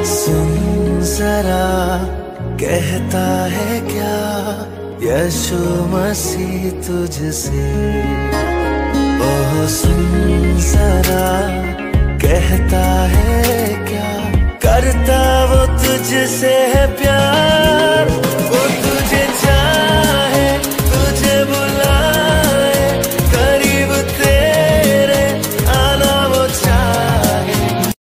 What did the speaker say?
सुन जरा कहता है क्या यीशु मसीह तुझसे। ओह सुन जरा कहता है क्या करता वो तुझसे